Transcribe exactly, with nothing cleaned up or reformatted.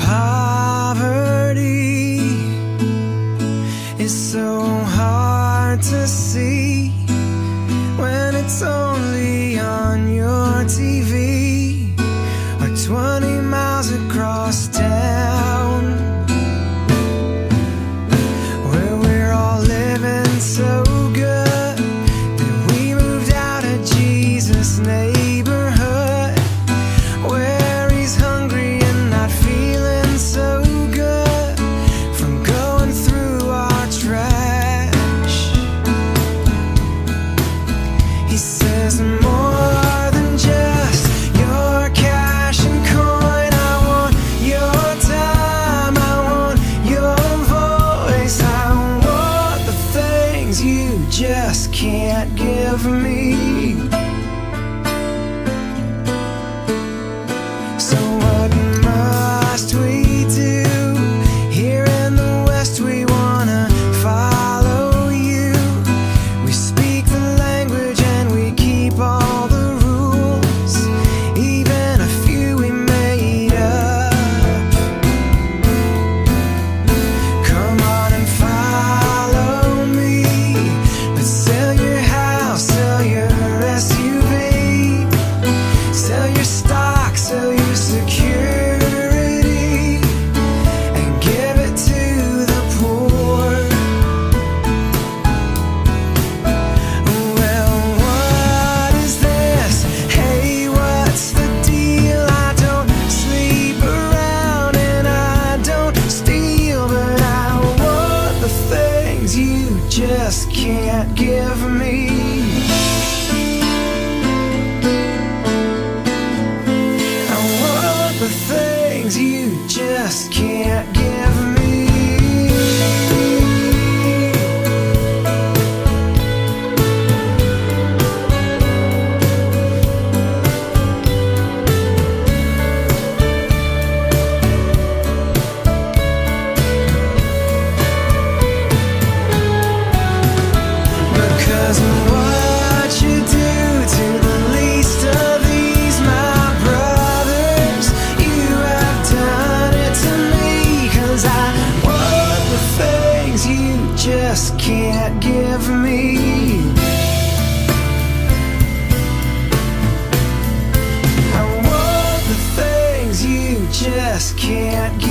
poverty is so hard to see when it's only on your T V or twenty miles across town, where we're all living so good that we moved out of Jesus' neighborhood, where he's hungry and not feeling so good from going through our trash. He says more than just your cash and coin. I want your time, I want your voice, I want the things you just can't give me. So what must we do? Here in the West we wanna follow you. We speak the language and we keep all the rules, even a few we made up. Come on and follow me, but sell your house, sell your S U V, sell your stock, sell your security, and give it to the poor. Well, what is this? Hey, what's the deal? I don't sleep around and I don't steal, but I want the things you just can't give me. I want the things you just can't give me. Because what you do to the least of these, my brothers, you have done it to me. 'Cause I want the things you just can't give me. I want the things you just can't give